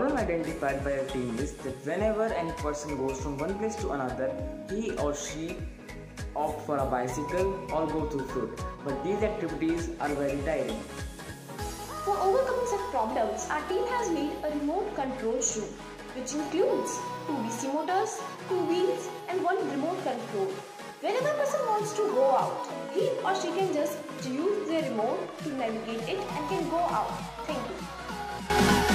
problem identified by our team is that whenever any person goes from one place to another, he or she opt for a bicycle or go through foot. But these activities are very tiring. For overcoming such problems, our team has made a remote control room, which includes 2 DC motors, 2 wheels and 1 remote control. Whenever a person wants to go out, he or she can just use their remote to navigate it and can go out. Thank you.